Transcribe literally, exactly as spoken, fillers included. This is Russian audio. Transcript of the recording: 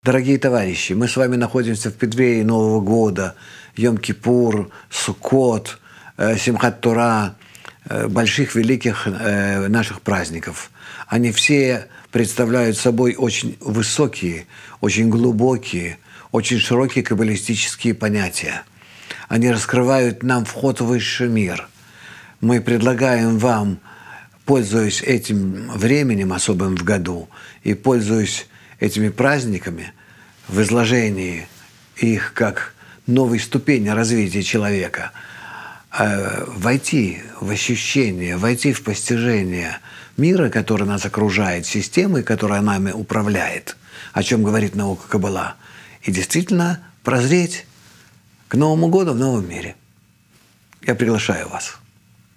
Дорогие товарищи, мы с вами находимся в преддверии Нового года, Йом-Кипур, Суккот, Симхат Тора, больших великих наших праздников. Они все представляют собой очень высокие, очень глубокие, очень широкие каббалистические понятия. Они раскрывают нам вход в высший мир. Мы предлагаем вам, пользуясь этим временем особым в году и пользуясь этими праздниками в изложении их как новой ступени развития человека, войти в ощущение, войти в постижение мира, который нас окружает, системы, которая нами управляет, о чем говорит наука Каббала, и действительно прозреть к Новому году в новом мире. Я приглашаю вас.